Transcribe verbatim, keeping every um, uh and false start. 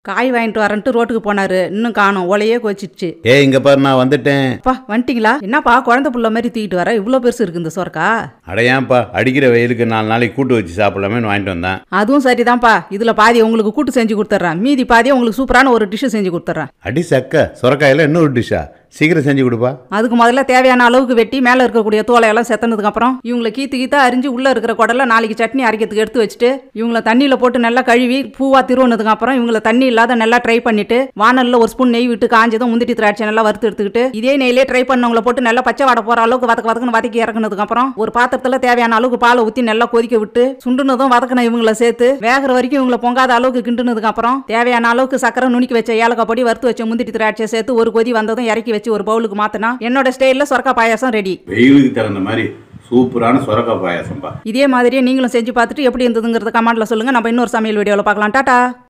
காய் வாங்கிட்டு வரேன்ட்டு ரோட்டுக்கு போனாரு. இன்னும் காணோம். ஒலையே கோச்சிடுச்சு. ஏ இங்க பாரு, நான் வந்துட்டேன். பா வந்துட்டீங்களா? என்னப்பா குழந்தை புள்ள மாதிரி தூக்கிட்டு வர? இவ்வளோ பெருசு இருக்கு இந்த சொரக்கா. அடையாப்பா, அடிக்கிற வெயிலுக்கு நாலு நாளைக்கு கூட்டு வச்சு சாப்பிடலாமேன்னு வாங்கிட்டு வந்தேன். அதுவும் சரிதான்ப்பா. இதுல பாதி உங்களுக்கு கூட்டு செஞ்சு கொடுத்துட்றேன், மீதி பாதியை உங்களுக்கு சூப்பரான ஒரு டிஷ்ஷு செஞ்சு கொடுத்துட்றேன். அடி சக்க, சொரக்காயில இன்னொரு டிஷ்ஷா? சீக்கிரம் செஞ்சு கொடுப்பா. அதுக்கு முதல்ல தேவையான அளவுக்கு வெட்டி மேலே இருக்கக்கூடிய தோலையெல்லாம் செத்தனதுக்கு அப்புறம் இவங்களை கீத்து கீத்தா அரிஞ்சு உள்ள இருக்கிற குடலை நாளைக்கு சட்னி அரைக்கிறதுக்கு எடுத்து வச்சுட்டு இவங்களை தண்ணியில் போட்டு நல்லா கழுவி பூவா திருவனதுக்கு அப்புறம் இவங்களை தண்ணி இல்லாத நல்லா ட்ரை பண்ணிட்டு வானல்ல ஒரு ஸ்பூன் நெய் விட்டு காஞ்சதும் முந்திரி திராட்சை நல்லா வறுத்து எடுத்துக்கிட்டு இதே நெய்லே ட்ரை பண்ணவங்களை போட்டு நல்லா பச்சை வாடை போற அளவுக்கு வதக்க வதக்குன்னு வதக்கி இறக்குனதுக்கு அப்புறம் ஒரு பாத்திரத்துல தேவையான அளவுக்கு பாலை ஊற்றி நல்லா கொதிக்க விட்டு சுண்டுனதும் வதக்கின இவங்களை சேர்த்து வேகிற வரைக்கும் இவங்களை பொங்காத அளவுக்கு கிண்டுனதுக்கு அப்புறம் தேவையான அளவுக்கு சக்கரை நுணுக்கி வச்ச ஏலக்காய் பொடி வறுத்து வச்ச முந்திரி திராட்சை சேர்த்து ஒரு கொதி வந்ததும் இறக்கி வச்சு ஒரு பவுலுக்கு மாத்தினா என்னோட ஸ்டைல்ல சொரக்கா பாயாசம் ரெடி. வெயிலுக்கு தகுந்த மாதிரி சூப்பரான சொரக்கா பாயாசம்பா. இதே மாதிரியே நீங்களும் செஞ்சு பார்த்துட்டு எப்படி இருந்ததுங்கிறத கமெண்ட்ல சொல்லுங்க. நம்ம இன்னொரு சமையல் வீடியோவில் பார்க்கலாம். டாடா.